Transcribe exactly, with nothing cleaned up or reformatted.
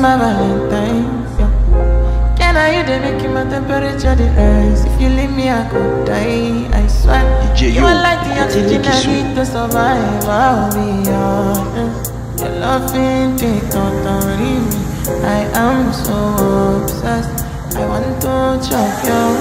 my Valentine. Yeah. Can I you they making my temperature the rise? If you leave me, I could die. I swear. You are like the oxygen I need to survive. I'll be honest. Your loving thing totally me. I am so obsessed. I want to chop your